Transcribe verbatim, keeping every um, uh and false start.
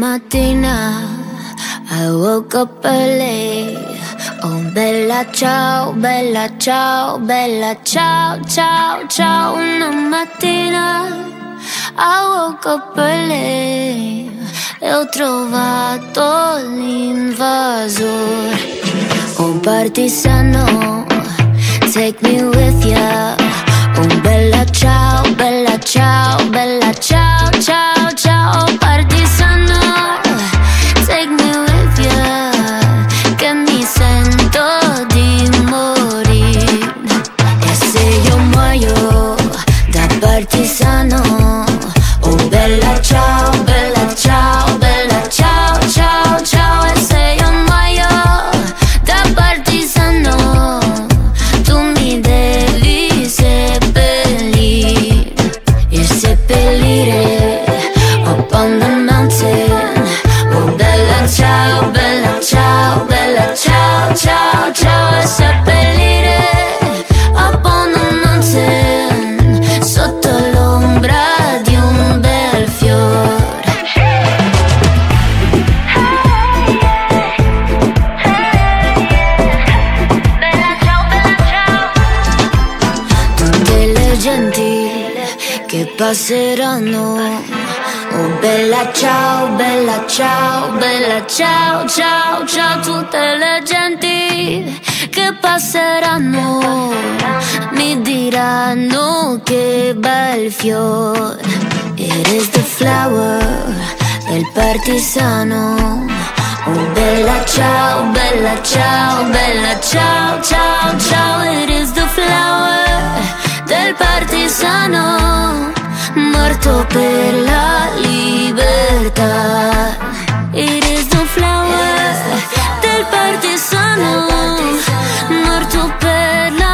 mattina I woke up early. Oh bella ciao, bella ciao, bella ciao, ciao, ciao. Una mattina I woke up early e ho trovato l'invasore. Oh partigiano, take me with ya. Oh bella ciao, bella ciao, bella ciao, ciao, ciao. Oh partigiano, take me with ya, che mi sento di morire. E se io muoio da partigiano, oh bella ciao, bella ciao, bella ciao, ciao, ciao. E se io muoio da partigiano, tu mi devi seppellire. E seppellire up on the mountain. Oh bella ciao, bella ciao, bella ciao, ciao, ciao. E seppellire up on the mountain, sotto l'ombra di un bel fiore. Bella ciao, bella ciao. Tutte le genti che passeranno. Oh bella ciao, bella ciao, bella ciao, ciao, ciao. Tutte le genti che passeranno mi diranno che bel fiore. It is the flower del partigiano. Oh bella ciao, bella ciao, bella ciao, ciao, ciao. It is the flower del partigiano, morto per la libertà. It is the flower del partigiano, morto per la